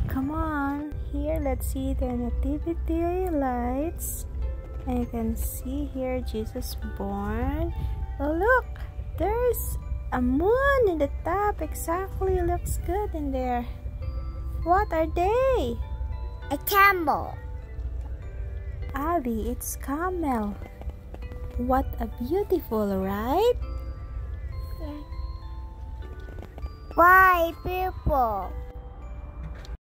Come on, here, let's see the nativity lights. And you can see here Jesus born. Oh, look, there's a moon in the top. Exactly, looks good in there. What are they? A camel. Abby, it's camel. What a beautiful, right? Why purple?